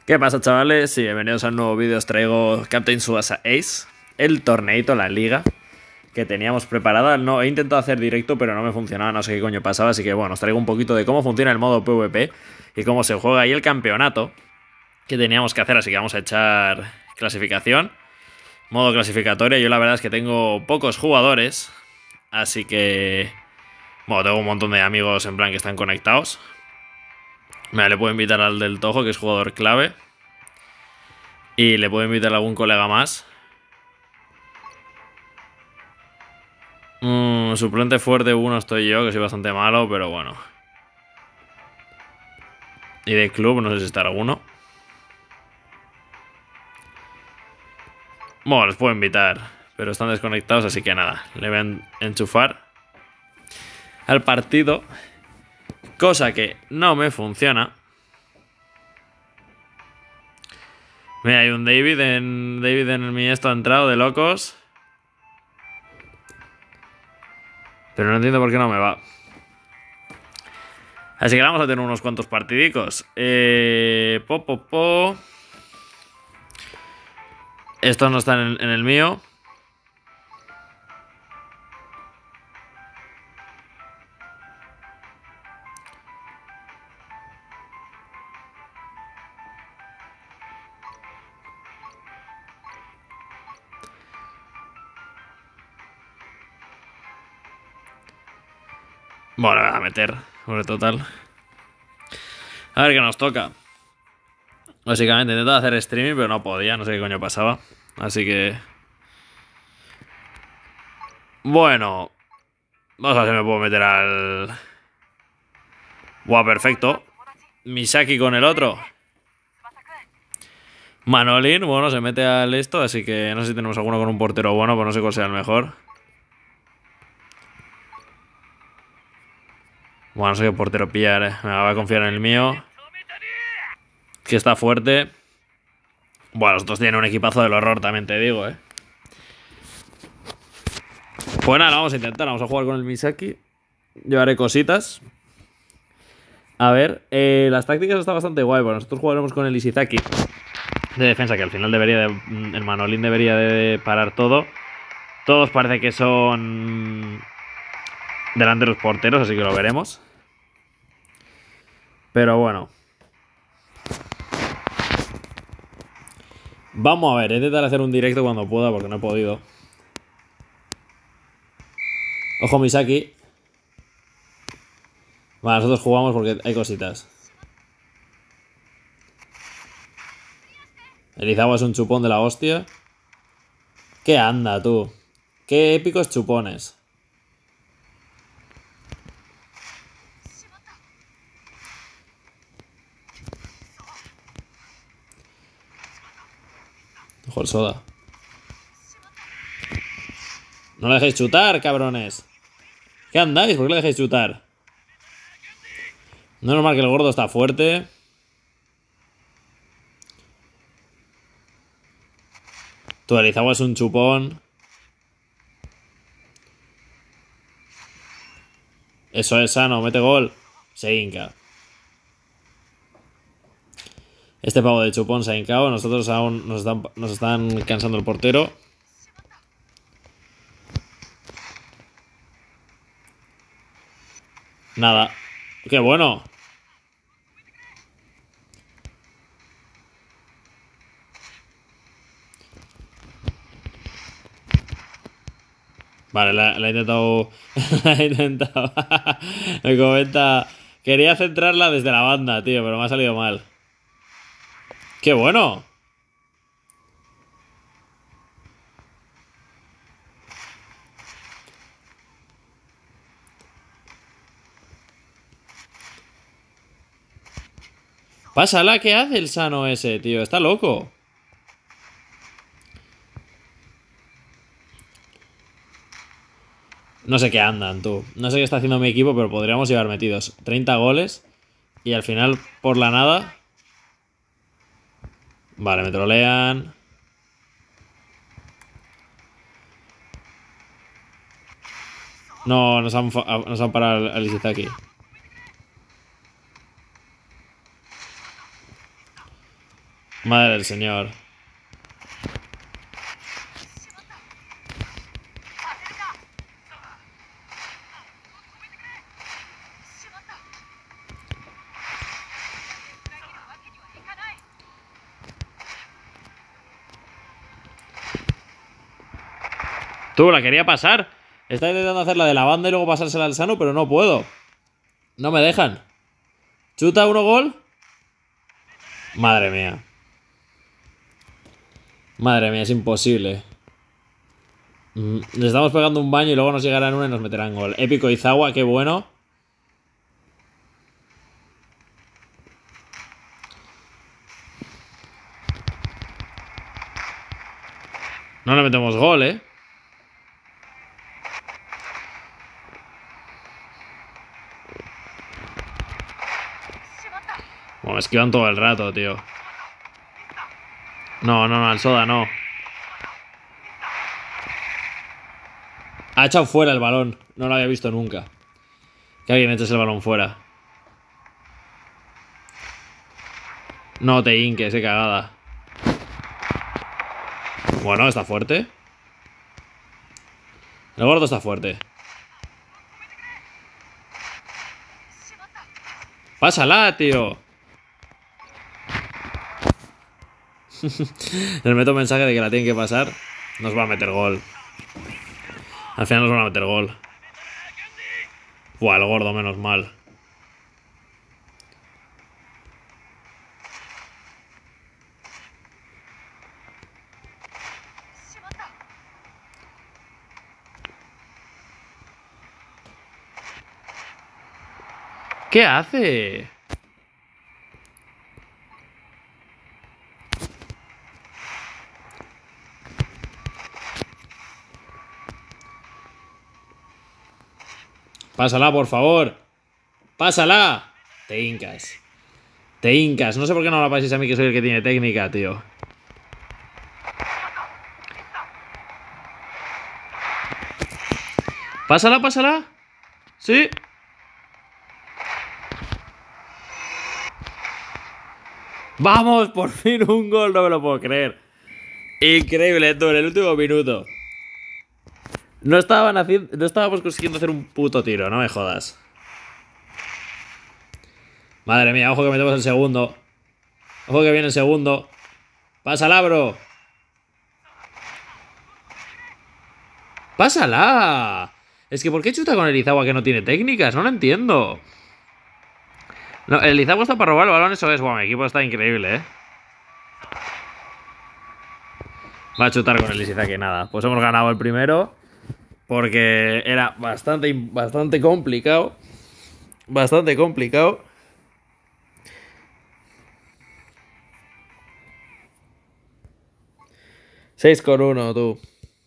¿Qué pasa, chavales? Sí, bienvenidos al nuevo vídeo. Os traigo Captain Tsubasa Ace, el torneito, la liga que teníamos preparada. No, he intentado hacer directo, pero no me funcionaba, no sé qué coño pasaba. Así que bueno, os traigo un poquito de cómo funciona el modo PvP y cómo se juega ahí el campeonato que teníamos que hacer. Así que vamos a echar clasificación, modo clasificatorio. Yo la verdad es que tengo pocos jugadores, así que... Bueno, tengo un montón de amigos en plan que están conectados. Mira, le puedo invitar al del Tojo, que es jugador clave. Y le puedo invitar a algún colega más. Suplente fuerte 1 estoy yo, que soy bastante malo, pero bueno. Y de club no sé si está alguno. Bueno, les puedo invitar, pero están desconectados, así que nada. Le voy a enchufar al partido, cosa que no me funciona. Mira, hay un David en mi esto ha entrado de locos. Pero no entiendo por qué no me va. Así que vamos a tener unos cuantos partidicos. Estos no están en el mío. Bueno, voy a meter, sobre total. A ver qué nos toca. Básicamente intentaba hacer streaming, pero no podía, no sé qué coño pasaba. Así que... Bueno. Vamos a ver si me puedo meter al... Buah, perfecto. Misaki con el otro. Manolín, bueno, se mete al esto, así que no sé si tenemos alguno con un portero bueno, pero no sé cuál sea el mejor. Bueno, no sé qué portero pillar, Me voy a confiar en el mío, que está fuerte. Bueno, los otros tienen un equipazo del horror, también te digo, Pues nada, vamos a intentar, vamos a jugar con el Misaki. Llevaré cositas. A ver, las tácticas están bastante guay, porque nosotros jugaremos con el Ishizaki de defensa, que al final el Manolín debería de parar todo. Todos parece que son delanteros porteros, así que lo veremos. Pero bueno. Vamos a ver, intentar hacer un directo cuando pueda, porque no he podido. Ojo Misaki. Vale, nosotros jugamos porque hay cositas. Elizawa es un chupón de la hostia. ¿Qué anda, tú? Qué épicos chupones. Ojo el soda. No le dejéis chutar, cabrones. ¿Qué andáis? ¿Por qué le dejéis chutar? No es normal que el gordo está fuerte. Tu Elizawa es un chupón. Eso es sano, mete gol. Se hinca. Este pavo de chupón se ha hincado. Nosotros aún nos están cansando el portero. Nada. ¡Qué bueno! Vale, la he intentado... la he intentado... Me comenta... Quería centrarla desde la banda, tío, pero me ha salido mal. ¡Qué bueno! Pásala, ¿qué hace el sano ese, tío? Está loco. No sé qué andan, tú. No sé qué está haciendo mi equipo, pero podríamos llevar metidos 30 goles. Y al final, por la nada... Vale, me trolean. No, nos han parado al Ishizaki. Madre del señor. Tú, la quería pasar. Está intentando hacer la de la banda y luego pasársela al Sano, pero no puedo. No me dejan. Chuta, uno gol. Madre mía. Madre mía, es imposible. Le estamos pegando un baño y luego nos llegarán una y nos meterán gol. Épico Izawa, qué bueno. No le metemos gol, ¿eh? Bueno, me esquivan todo el rato, tío. No, al Soda no. Ha echado fuera el balón. No lo había visto nunca. Que alguien eche el balón fuera. No te hinques, qué cagada. Bueno, está fuerte. El gordo está fuerte. Pásala, tío. Les meto un mensaje de que la tienen que pasar. Nos va a meter gol. Al final nos van a meter gol. Buah, el gordo, menos mal. ¿Qué hace? Pásala, por favor. Pásala. Te hincas. Te hincas. No sé por qué no la paséis a mí, que soy el que tiene técnica, tío. Pásala, pásala. Sí. Vamos, por fin un gol, no me lo puedo creer. Increíble, tú, en el último minuto. No estábamos consiguiendo hacer un puto tiro, no me jodas. Madre mía, ojo que metemos el segundo. Ojo que viene el segundo. Pásala, bro. Pásala. Es que ¿por qué chuta con el Izawa que no tiene técnicas? No lo entiendo. No, el Izawa está para robar el balón, eso es. Bueno, mi equipo está increíble, Va a chutar con el Ishizaki, nada. Pues hemos ganado el primero. Porque era bastante complicado. Bastante complicado. Seis con 1, tú.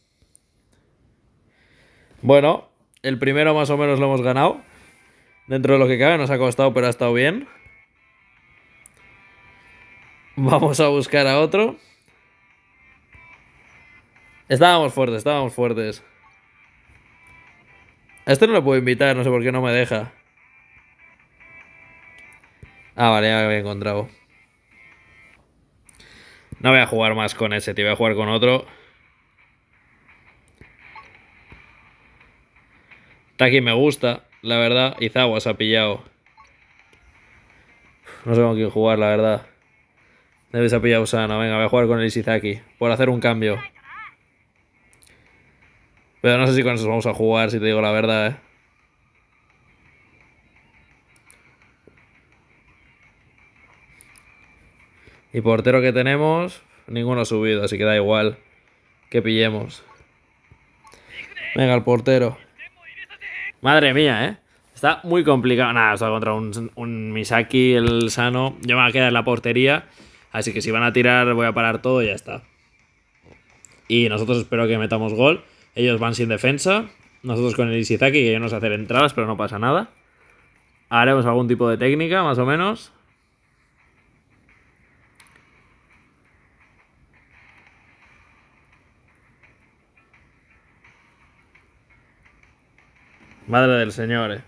Bueno, el primero más o menos lo hemos ganado. Dentro de lo que cabe, nos ha costado, pero ha estado bien. Vamos a buscar a otro. Estábamos fuertes. A este no le puedo invitar, no sé por qué no me deja. Ah, vale, ya me había encontrado. No voy a jugar más con ese, tío. Voy a jugar con otro. Taki me gusta, la verdad. Izawa se ha pillado. No sé con quién jugar, la verdad. Debes ha pillado Usano. Venga, voy a jugar con el Ishizaki. Por hacer un cambio. Pero no sé si con esos vamos a jugar, si te digo la verdad, Y portero que tenemos, ninguno ha subido, así que da igual que pillemos. Venga, el portero. Madre mía, Está muy complicado. Nada, está contra un Misaki, el Sano. Yo me voy a quedar en la portería. Así que si van a tirar, voy a parar todo y ya está. Y nosotros espero que metamos gol. Ellos van sin defensa. Nosotros con el Ishizaki, que ya no sé hacer entradas, pero no pasa nada. Haremos algún tipo de técnica, más o menos. Madre del señor,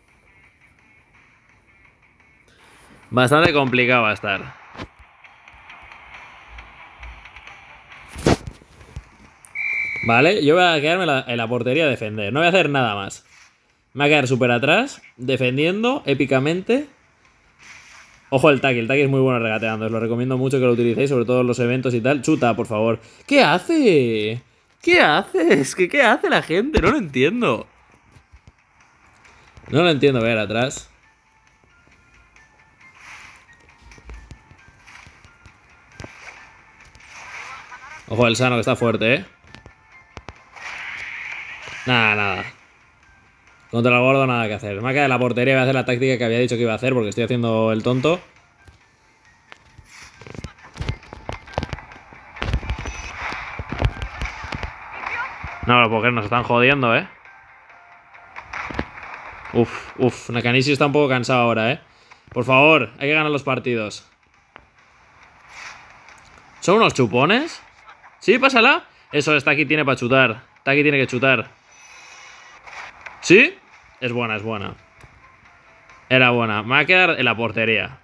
Bastante complicado va a estar. Vale, yo voy a quedarme en la portería a defender. No voy a hacer nada más. Me voy a quedar súper atrás, defendiendo épicamente. Ojo el Taki es muy bueno regateando. Os lo recomiendo mucho que lo utilicéis, sobre todo en los eventos y tal. Chuta, por favor. ¿Qué hace? ¿Qué hace? Es que ¿qué hace la gente? No lo entiendo. No lo entiendo, ver atrás. Ojo el Sano que está fuerte, Nada. Contra el gordo nada que hacer. Me ha quedado en la portería, voy a hacer la táctica que había dicho que iba a hacer porque estoy haciendo el tonto. No lo puedo creer, nos están jodiendo, Uf, Nakanishi está un poco cansado ahora, Por favor, hay que ganar los partidos. ¿Son unos chupones? ¿Sí? Pásala. Eso, Taki tiene para chutar. Taki tiene que chutar. ¿Sí? Es buena. Era buena. Me va a quedar en la portería.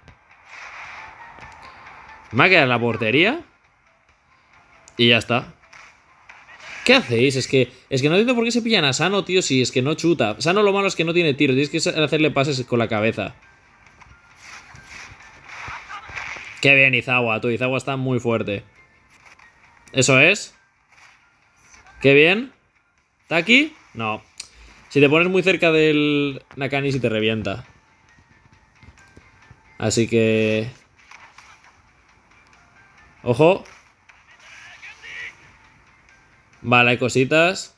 Y ya está. ¿Qué hacéis? Es que no entiendo por qué se pillan a Sano, tío, si es que no chuta. Sano lo malo es que no tiene tiro. Tienes que hacerle pases con la cabeza. Qué bien, Izawa, tú. Izawa está muy fuerte. Eso es. Qué bien. ¿Taki? No. Si te pones muy cerca del Nakanishi te revienta. Así que... Ojo. Vale, hay cositas.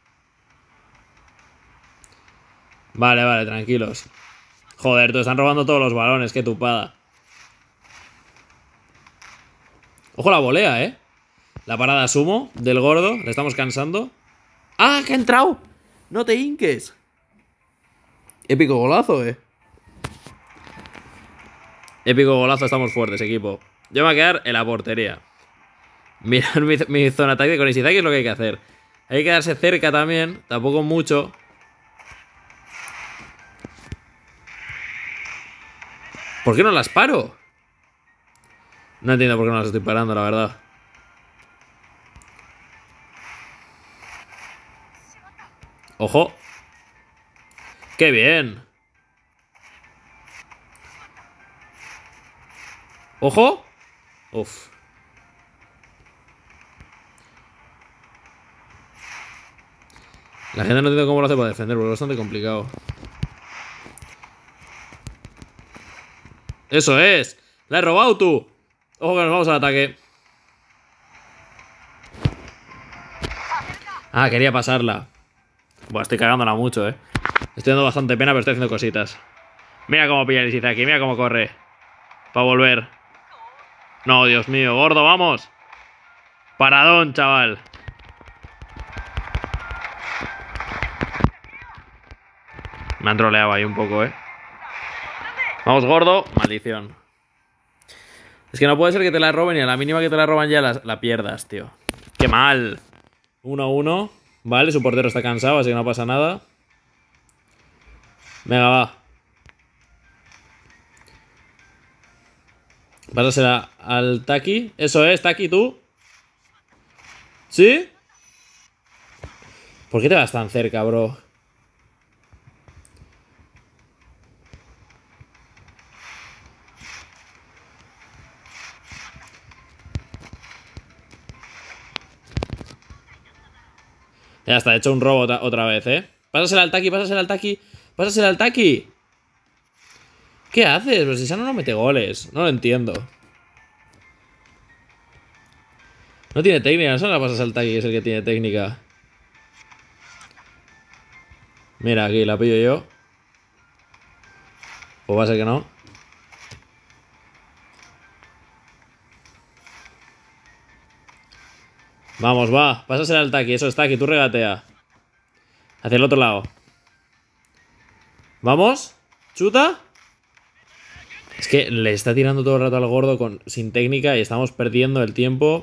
Vale, tranquilos. Joder, te están robando todos los balones, qué tupada. Ojo la volea, La parada sumo del gordo, le estamos cansando. ¡Ah, que ha entrado! ¡No te hinques! Épico golazo, Épico golazo, estamos fuertes, equipo. Yo me voy a quedar en la portería. Mirar mi zona táctica con Ishizaki es lo que hay que hacer. Hay que quedarse cerca también, tampoco mucho. ¿Por qué no las paro? No entiendo por qué no las estoy parando, la verdad. ¡Ojo! ¡Qué bien! ¡Ojo! Uf. La gente no entiende cómo lo hace para defender, porque es bastante complicado. ¡Eso es! ¡La he robado tú! Ojo que nos vamos al ataque. Ah, quería pasarla. Buah, estoy cagándola mucho, Estoy dando bastante pena, pero estoy haciendo cositas. Mira cómo pilla el Ishizaki, mira cómo corre. Para volver. No, Dios mío, gordo, vamos. Paradón, chaval. Me han troleado ahí un poco, Vamos, gordo. Maldición. Es que no puede ser que te la roben y a la mínima que te la roban ya la pierdas, tío. ¡Qué mal! 1-1. Vale, su portero está cansado, así que no pasa nada. Venga, va. Pásasela al Taki. Eso es, Taki, tú. ¿Sí? ¿Por qué te vas tan cerca, bro? Ya está, he hecho un robo otra vez, Pásasela al Taki, pásasela al Taki. Pásasela al Taki. ¿Qué haces? Pues si Sano no mete goles. No lo entiendo. No tiene técnica, no se la pasas al Taki, que es el que tiene técnica. Mira, aquí la pillo yo. Pues va a ser que no. Vamos, va. Pásasela al Taki, eso es Taki, tú regatea. Hacia el otro lado. Vamos. Chuta. Es que le está tirando todo el rato al gordo sin técnica y estamos perdiendo el tiempo.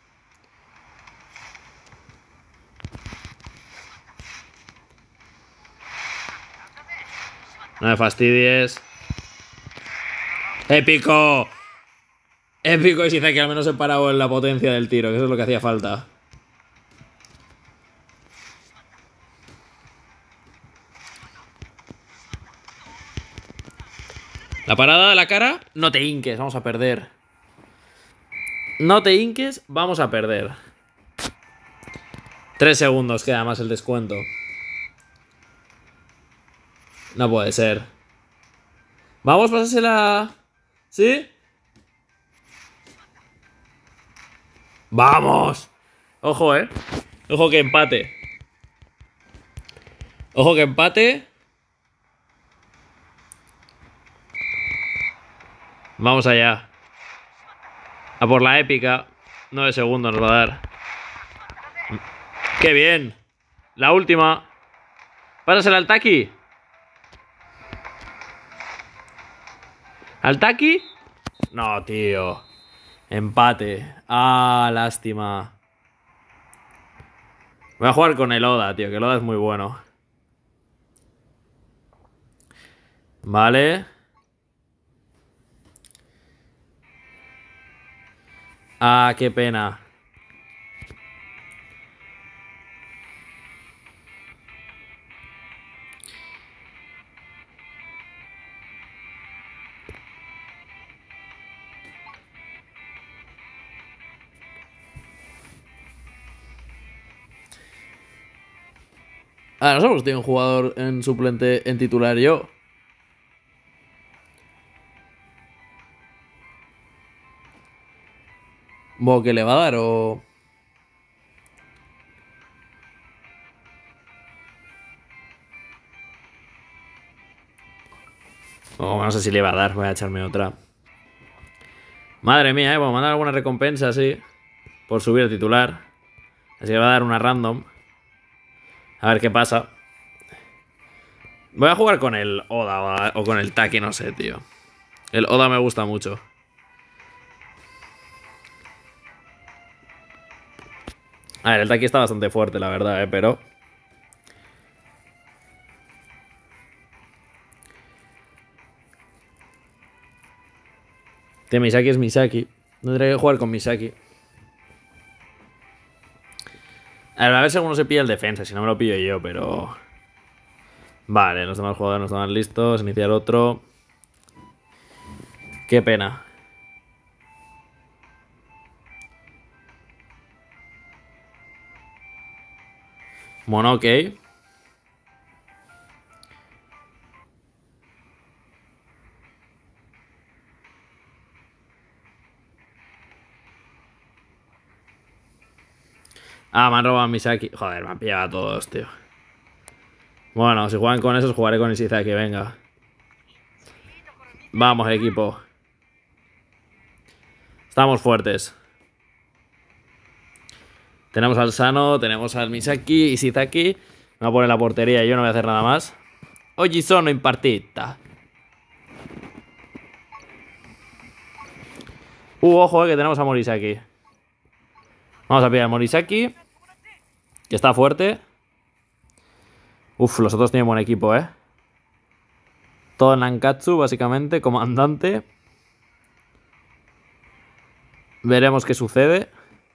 No me fastidies. ¡Épico! Épico, y Ishizaki al menos he parado en la potencia del tiro, que eso es lo que hacía falta. La parada de la cara. No te hinques, vamos a perder. No te hinques, vamos a perder. 3 segundos queda más el descuento. No puede ser. Vamos, pásasela. ¿Sí? ¡Vamos! Ojo, Ojo que empate. Ojo que empate. Vamos allá. A por la épica. 9 segundos nos va a dar. ¡Qué bien! La última. Pásasela al Taki. ¿Al Taki? No, tío. Empate. Ah, lástima. Voy a jugar con el Oda, tío, que el Oda es muy bueno. Vale. Ah, qué pena. Ah, no sabemos si tiene un jugador en suplente en titular yo. ¿Vos que le va a dar o...? O no sé si le va a dar, voy a echarme otra. Madre mía, Voy a mandar alguna recompensa, sí. Por subir el titular. Así que va a dar una random. A ver qué pasa. Voy a jugar con el Oda o con el Taki, no sé, tío. El Oda me gusta mucho. A ver, el Taki está bastante fuerte, la verdad, pero... Tío, Misaki es Misaki. No tendré que jugar con Misaki. A ver si alguno se pilla el defensa, si no me lo pillo yo, pero... Vale, los demás jugadores no están listos. Iniciar otro. Qué pena. Bueno, ok. Ah, me han robado a Misaki. Joder, me han pillado a todos, tío. Bueno, si juegan con esos, jugaré con Ishizaki, venga. Vamos, equipo. Estamos fuertes. Tenemos al Sano, tenemos al Misaki, Ishizaki. Me voy a poner la portería y yo no voy a hacer nada más. Oggi sono in partita. Ojo, que tenemos a Morisaki. Vamos a pillar a Morisaki. Que está fuerte. Uf, los otros tienen buen equipo, Todo Nankatsu, básicamente, comandante. Veremos qué sucede.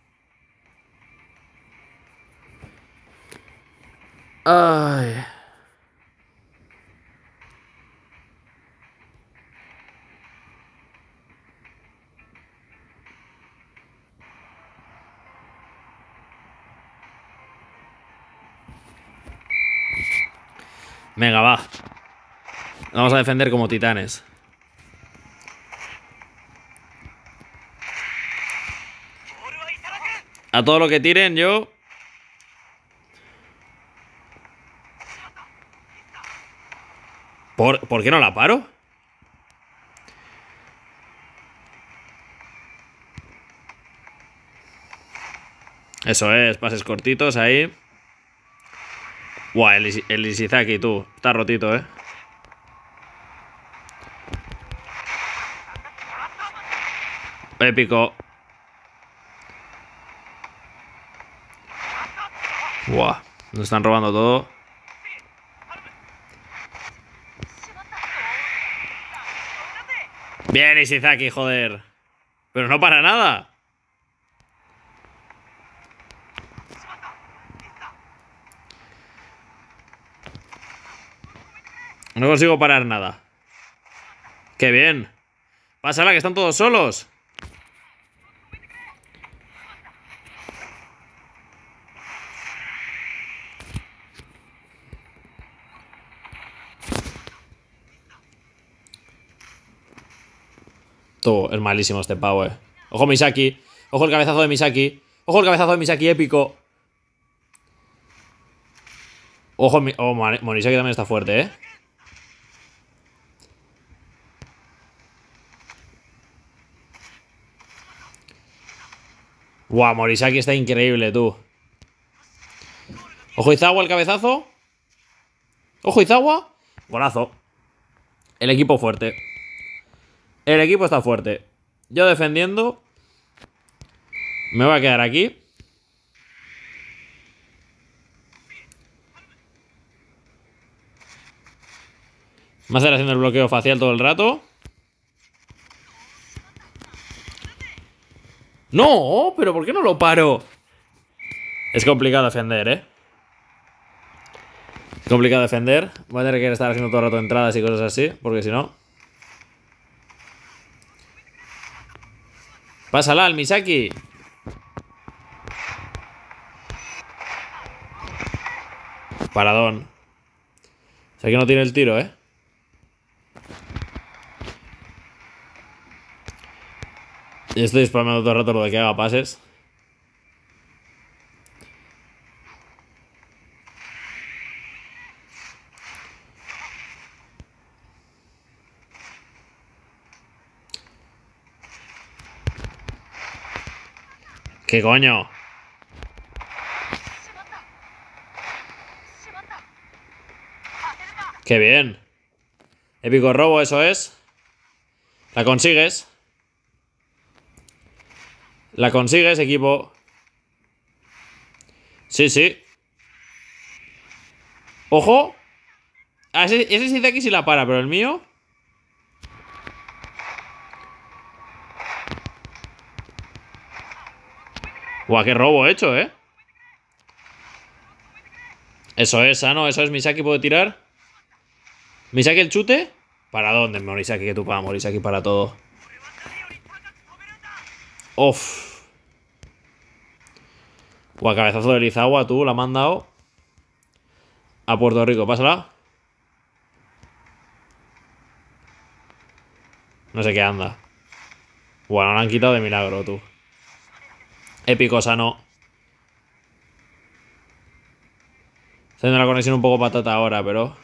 Ay. Venga, va. Vamos a defender como titanes. A todo lo que tiren, yo... ¿Por qué no la paro? Eso es, pases cortitos ahí. Buah, el Ishizaki, tú. Está rotito, Épico. Buah, nos están robando todo. Bien, Ishizaki, joder. Pero no para nada. No consigo parar nada. ¡Qué bien! ¡Pásala, que están todos solos! Tú, es malísimo este pavo, Ojo Misaki. Ojo el cabezazo de Misaki. Ojo el cabezazo de Misaki épico. Ojo, Morisaki también está fuerte, Guau, Morisaki está increíble, tú. Ojo Izawa el cabezazo. Ojo Izawa. Golazo. El equipo fuerte. El equipo está fuerte. Yo defendiendo. Me voy a quedar aquí. Me va a estar haciendo el bloqueo facial todo el rato. No, pero ¿por qué no lo paro? Es complicado defender, Es complicado defender. Voy a tener que estar haciendo todo el rato entradas y cosas así, porque si no... Pásala al Misaki. Paradón. O sea que no tiene el tiro, Y estoy spameando todo el rato lo de que haga pases. ¿Qué coño? ¡Qué bien! Épico robo, eso es. La consigues. La consigues, equipo. Sí, sí. ¡Ojo! Ah, ese Izaki sí la para, pero el mío... Guau, qué robo he hecho, Eso es, sano, eso es. Misaki puede tirar. Misaki el chute. ¿Para dónde, Morisaki? Que tú para Morisaki para todo. Uf. Guau, cabezazo de Lizawa, tú, la han mandado a Puerto Rico. Pásala. No sé qué anda. Bueno, la han quitado de milagro, tú. Épico, sano. Está haciendo la conexión un poco patata ahora, pero...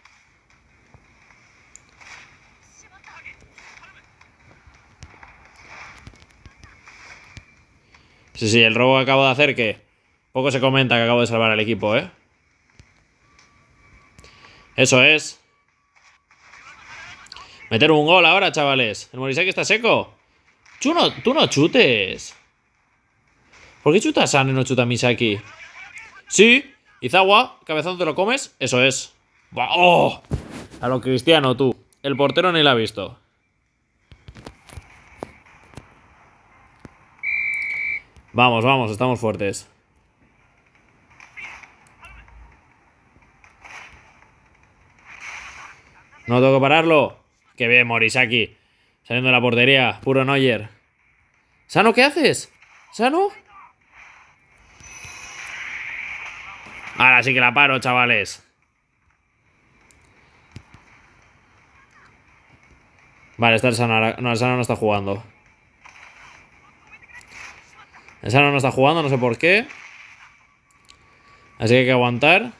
Sí, sí, el robo que acabo de hacer, que poco se comenta que acabo de salvar al equipo, Eso es. Meter un gol ahora, chavales. El Morisaki está seco. Tú no chutes. ¿Por qué chuta Sano y no chuta Misaki? Sí. Izawa, cabezazo te lo comes. Eso es. ¡Oh! A lo cristiano, tú. El portero ni la ha visto. Vamos, vamos, estamos fuertes. No tengo que pararlo. Qué bien, Morisaki. Saliendo de la portería. Puro Neuer. ¿Sano, qué haces? ¿Sano? Ahora sí que la paro, chavales. Vale, está el Sano ahora. No, el Sano no está jugando. El Sano no está jugando, no sé por qué. Así que hay que aguantar.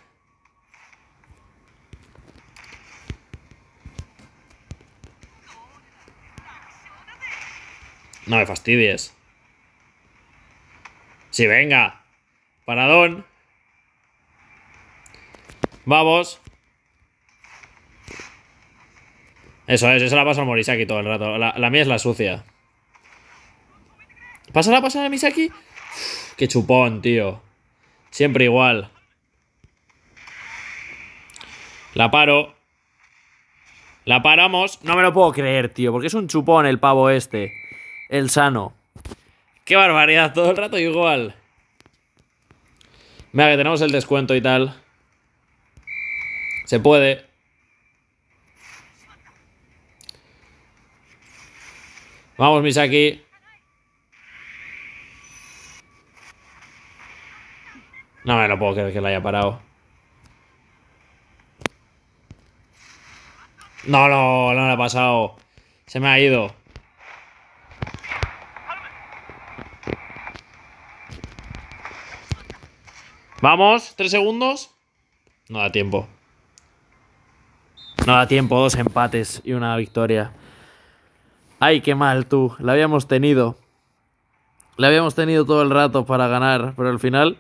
No me fastidies. Sí, venga. Paradón. Vamos. Eso es, eso la paso al Morisaki todo el rato. La mía es la sucia. Pásala, pásala a Misaki. Uf, qué chupón, tío. Siempre igual. La paro. La paramos. No me lo puedo creer, tío. Porque es un chupón el pavo este. El Sano. Qué barbaridad. Todo el rato igual. Mira que tenemos el descuento y tal. Se puede. Vamos, Misaki. No me lo puedo creer que la haya parado. No, no, no le ha pasado. Se me ha ido. Vamos, 3 segundos. No da tiempo. No da tiempo, 2 empates y una victoria. Ay, qué mal tú. La habíamos tenido. La habíamos tenido todo el rato para ganar, pero al final...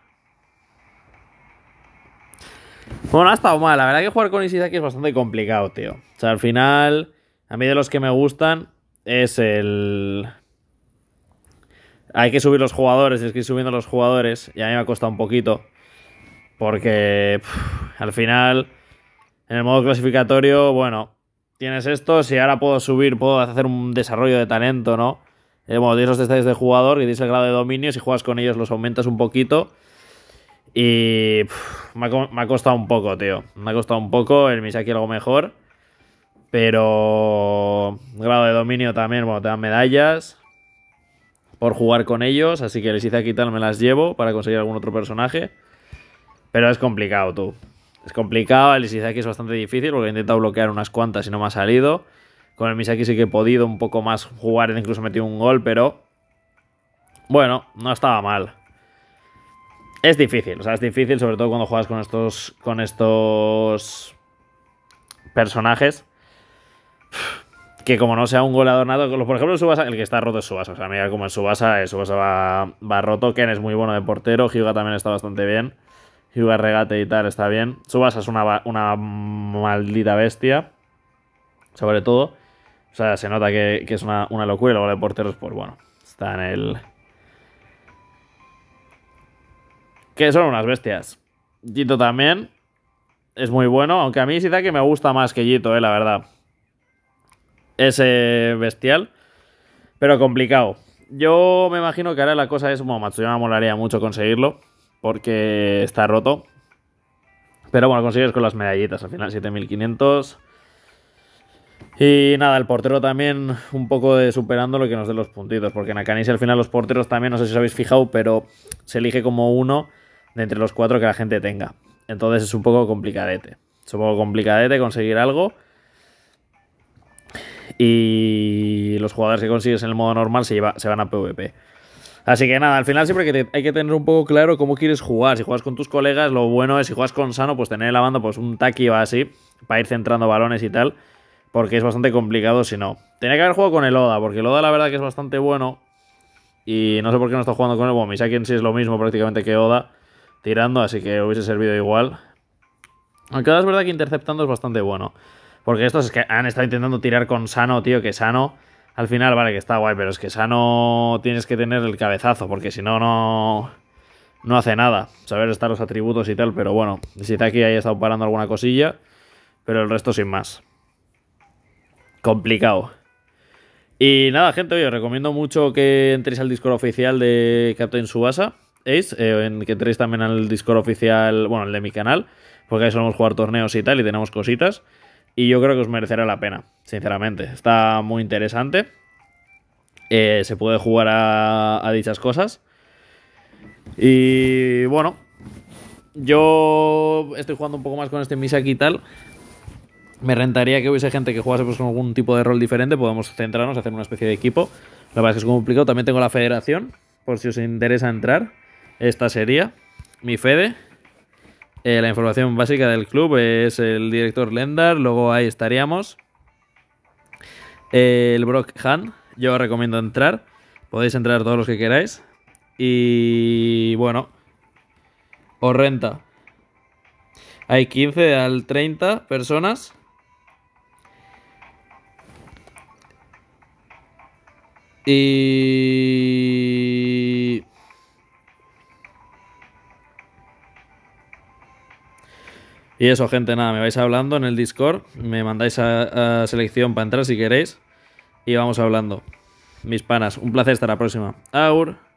Bueno, ha estado mal. La verdad que jugar con Ishizaki es bastante complicado, tío. O sea, al final, a mí de los que me gustan es el... Hay que subir los jugadores, tienes que ir subiendo los jugadores. Y a mí me ha costado un poquito. Porque al final, en el modo clasificatorio, bueno, tienes esto. Si ahora puedo subir, puedo hacer un desarrollo de talento, ¿no? Bueno, tienes los detalles de jugador y tienes el grado de dominio. Si juegas con ellos los aumentas un poquito. Y me ha costado un poco, tío. Me ha costado un poco. El Misaki algo mejor. Pero grado de dominio también, bueno, te dan medallas por jugar con ellos. Así que les hice aquí tal, me las llevo para conseguir algún otro personaje. Pero es complicado, tú. Es complicado. El Ishizaki es bastante difícil porque he intentado bloquear unas cuantas y no me ha salido. Con el Misaki sí que he podido un poco más jugar. Incluso he metido un gol, pero... Bueno, no estaba mal. Es difícil, o sea, es difícil sobre todo cuando juegas con estos personajes. Que como no sea un goleador nato, por ejemplo, Tsubasa, el que está roto es Tsubasa. O sea, mira como es Tsubasa va roto. Ken es muy bueno de portero. Hyuga también está bastante bien. Hyuga regate y tal está bien. Tsubasa es una maldita bestia. Sobre todo. O sea, se nota que es una locura. Y luego de porteros, pues bueno, está en el... Que son unas bestias. Jito también es muy bueno. Aunque a mí Ishizaki me gusta más que Jito, la verdad. Es bestial. Pero complicado. Yo me imagino que ahora la cosa es... Bueno, Matsuyama molaría mucho conseguirlo. Porque está roto. Pero bueno, consigues con las medallitas. Al final 7500. Y nada, el portero también un poco de superando lo que nos dé los puntitos. Porque en Akanise al final los porteros también, no sé si os habéis fijado, pero se elige como uno de entre los 4 que la gente tenga. Entonces es un poco complicadete. Es un poco complicadete conseguir algo. Y los jugadores que consigues en el modo normal se van a PvP. Así que nada, al final siempre hay que tener un poco claro cómo quieres jugar. Si juegas con tus colegas, lo bueno es si juegas con Sano, pues tener en la banda pues un Taki o así, para ir centrando balones y tal. Porque es bastante complicado si no. Tenía que haber jugado con el Oda, porque el Oda la verdad que es bastante bueno. Y no sé por qué no está jugando con él. Bueno, Misaki en sí es lo mismo prácticamente que Oda tirando, así que hubiese servido igual. Aunque ahora es verdad que interceptando es bastante bueno. Porque estos es que han estado intentando tirar con Sano, tío, que Sano... Al final, vale, que está guay, pero es que Sano tienes que tener el cabezazo, porque si no, no hace nada. Saber estar los atributos y tal, pero bueno, Ishizaki ahí ha estado parando alguna cosilla, pero el resto sin más. Complicado. Y nada, gente, oye, os recomiendo mucho que entréis al Discord oficial de Captain Tsubasa Ace, que entréis también al Discord oficial, bueno, el de mi canal, porque ahí solemos jugar torneos y tal, y tenemos cositas. Y yo creo que os merecerá la pena, sinceramente. Está muy interesante. Se puede jugar a dichas cosas. Y bueno, yo estoy jugando un poco más con este Misaki y tal. Me rentaría que hubiese gente que jugase pues, con algún tipo de rol diferente. Podemos centrarnos, hacer una especie de equipo. La verdad es que es complicado. También tengo la federación, por si os interesa entrar. Esta sería mi fede. La información básica del club es el director Lendar, luego ahí estaríamos. El Brock Han, yo os recomiendo entrar. Podéis entrar todos los que queráis. Y bueno, os renta. Hay 15 al 30 personas. Y... Y eso, gente, nada, me vais hablando en el Discord, me mandáis a selección para entrar si queréis y vamos hablando. Mis panas, un placer, hasta la próxima. Aur.